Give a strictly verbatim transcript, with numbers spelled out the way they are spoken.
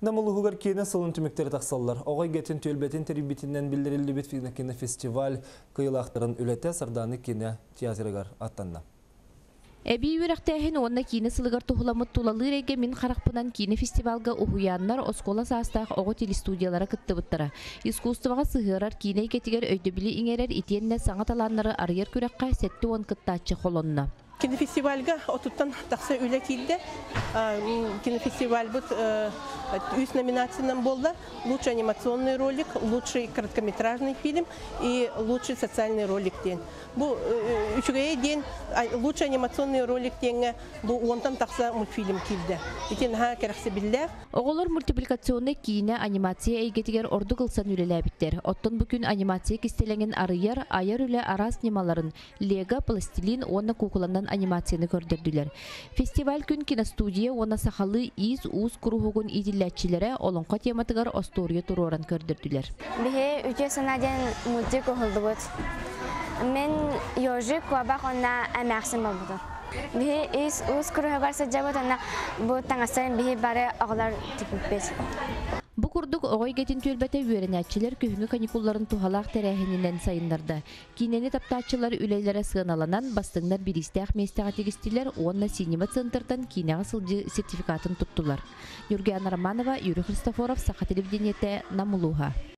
Намылығығар кейіне сылын түміктері тақсалылар. Оғай гетін төлбетін теребетінен білдірілді бет кино фестиваль кыйлақтырын үлеті сырданы кино театрығар аттанна. Эби үрәқтәһен онна кино сылыгар тухуламыт тулалыр эге мин харақпынан кино фестивалга ухуяннар оскола састақ оғы телестудиялара кыттыбыттара. Искусствоға сығырар кино кетігер өйдөбілі иңерер итенне саңаталаннары арьер күрәққа сәтті он кыттачы холонна. Кинофестивальга отуттан тақсы үлі келді. Кинофестиваль бұд үз номинациянан болды. Лучший анимационный ролик, лучший короткометражный фильм и лучший социальный ролик ден. Бұл үшіге ден лучший анимационный ролик денге бұл онтан тақсы мультфильм келді. Етін ха керақсы білді. Оғылар мультипликационный кино анимация әйгетігер орды қылсан үлеләбіттер. Оттан бүкін анимация кестеленген арыяр, айар үлі арас немаларын лего, пластилин, онна кукуландан анимацияны көрдірділер. Фестиваль күн киностудия оны сақалы из уз күрухугун идилләтчілері олонқа тематығар остория туроран көрдірділер. Бихе үте санаден мультик оғылды бұд. Мен ежик вабақ онна әмәқсін бабыды. Бихе из уз күрухугар сәджабыд онна бұд таңастарын бихе бары оғылар типіппес. Бу курдук оғай гетін төлбәті үйерінәтчілер күхіңі каникулларын тухалақ тәрәхінінен сайындарды. Кинені таптачылар үлелері сығаналанан бастыңдар биристәқ местеға тегістілер онна синема центртан кинеға сылжы сертификатын тұттылар. Юргияна Романова, Юрий Христофоров, Саха телевидениеті, Намылуға.